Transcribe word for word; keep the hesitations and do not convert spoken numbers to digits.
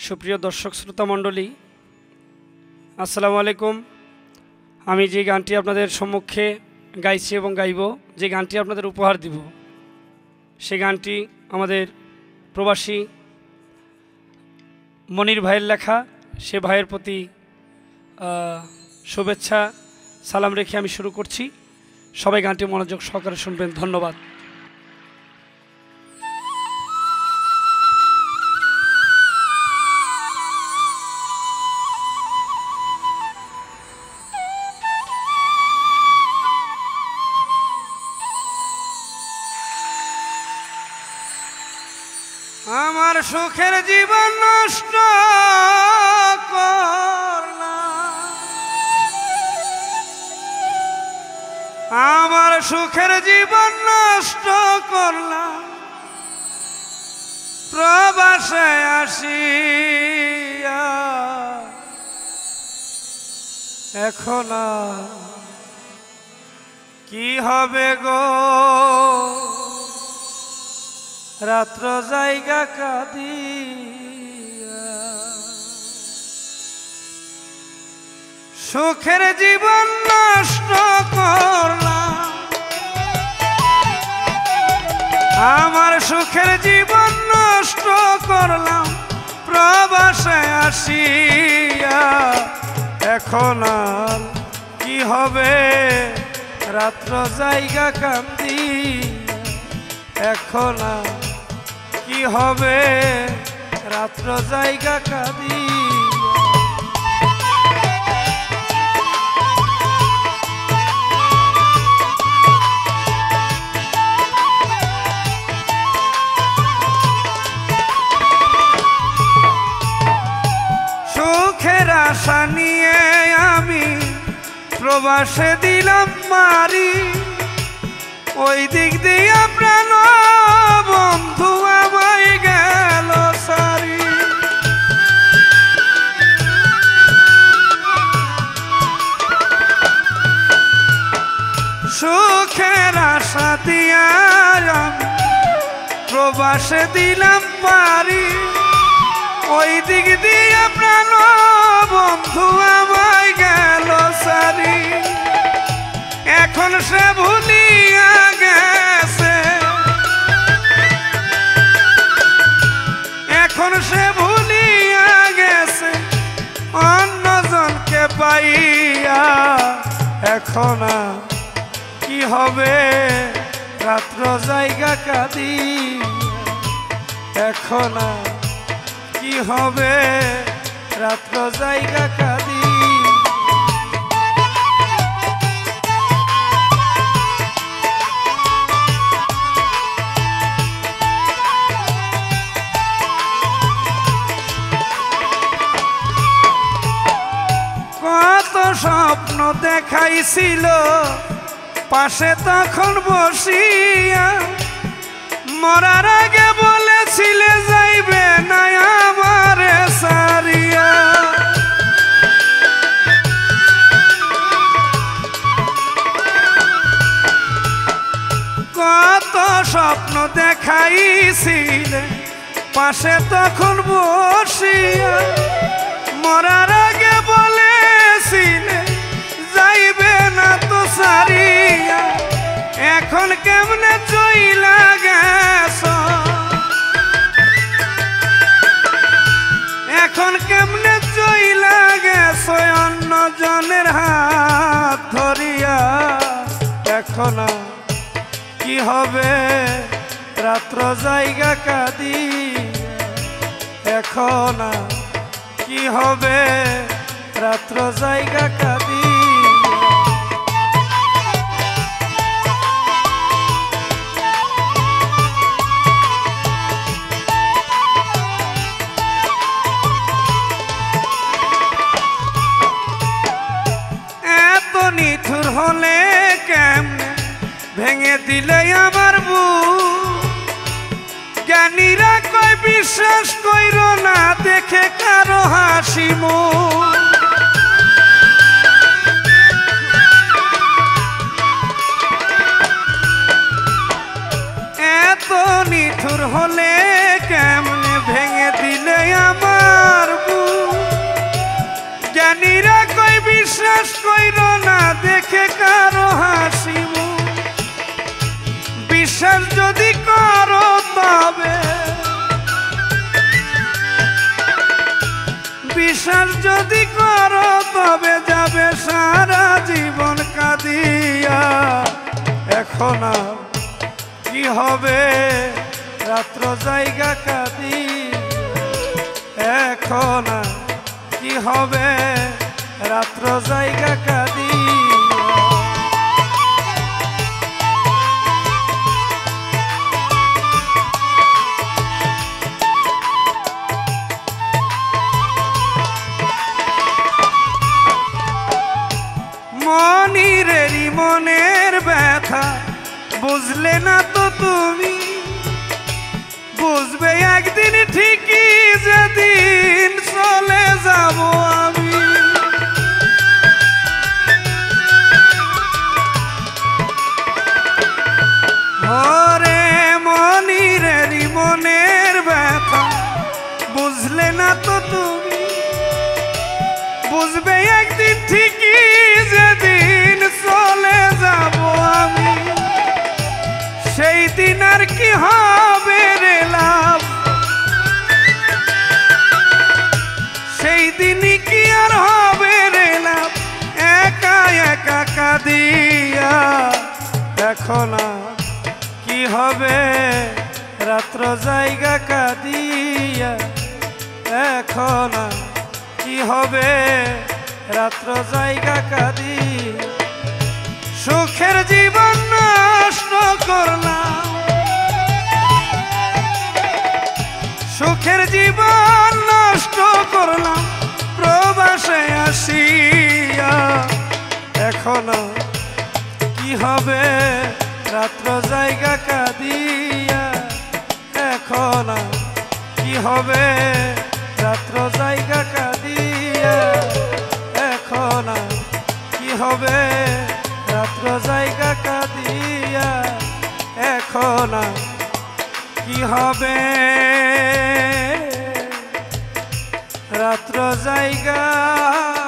সুপ্রিয় দর্শক শ্রোতা মণ্ডলী, আসসালামু আলাইকুম। আমি যে গানটি আপনাদের সম্মুখে গাইছি এবং গাইব, যে গানটি আপনাদের উপহার দিব, সে গানটি আমাদের প্রবাসী মনির ভাইয়ের লেখা। সে ভাইয়ের প্রতি শুভেচ্ছা সালাম রেখে আমি শুরু করছি। সবাই গানটি মনোযোগ সহকারে শুনবেন। ধন্যবাদ। আমার সুখের জীবন নষ্ট করলাম, আমার সুখের জীবন নষ্ট করলাম, প্রবাসে আসিয়া এখন কি হবে গো, রাত্র জায়গা কাঁদিয়া। সুখের জীবন নষ্ট করলাম, আমার সুখের জীবন নষ্ট করলাম, প্রবাসে আসিয়া এখন আর কি হবে, রাত্র জায়গা কান্দি। এখন আর কি হবে, রাত্র জায়গা কাঁদি। সুখের আশা নিয়ে আমি প্রবাসে দিলাম মারি, ওই দিক দিয়ে প্রাণ বন্ধু আমায় গেল সারি। সুখের আশা দিয়া আমি প্রবাসে দিলাম পারি, ওই দিক দিয়ে প্রাণ বন্ধু আমায় গেল সারি। এখন সে ভুলিয়া গেছে, এখন সে ভুলিয়া গেছে অন্যজনকে পাইয়া। এখন কি হবে, রাত্র জায়গা কাঁদি। এখন কি হবে, রাত্র জায়গা কাঁদি। স্বপ্ন দেখাইছিল পাশে তখন বসিয়া, মরার আগে বলেছিলে যাইবে না আমারে সারিয়া। কত স্বপ্ন দেখাইছিলে পাশে তখন বসিয়া, মরার আগে বলেছিলে যাইবে না তো সারিয়া। এখন কেমনে চইলা গেছ, এখন কেমনে চইলা গেছ অন্য জনের হাত ধরিয়া। এখন কি হবে, রাত্র জায়গা কাঁদি। এখন কি হবে, রাত্র জায়গা কাঁদি। এত নিঠুর হলে কেমনে ভেঙে দিলে আমার বুক, জ্ঞানীরা কয় বিশ্বাস কইর না দেখে কারো হাসি মুখ। এত নিঠুর হলে কেমনে ভেঙে দিলে আমার দেখে কারো হাসি মুখ বিশ্বাস যদি করো তবে বিশ্বাস যদি করো তবে যাবে সারা জীবন কাঁদিয়া এখন আর কি হবে রাত্র জায়গা কাঁদি এখন আর কি হবে রাত্র জায়গা কাঁদি মনিরেরই মনের ব্যথা বুঝলে না তো তুমি বুঝবে একদিন ঠিকই যেদিন চলে যাব আমি ওরে মনিরেরই মনের ব্যথা বুঝলে না তো তুমি বুঝবে একদিন ঠিকই যেদিন চলে যাব আমি সেই দিন আর কি হবে রে লাভ সেই দিনই কি আর হবে রে লাভ একা একা কাঁদিয়া এখন আর কি হবে রাত্র জায়গা কাঁদিয়া এখন আর কি হবে রাত্র জায়গা কাঁদি সুখের জীবন নষ্ট করলাম সুখের জীবন নষ্ট করলাম প্রবাসে আসিয়া এখন কি হবে রাত্র জায়গা কাঁদিয়া এখন কি হবে রাত্র জায়গা কাঁদিয়া এখন কি হবে রাত্র জায়গা কাঁদিয়া এখন কি হবে রাত্র জায়গা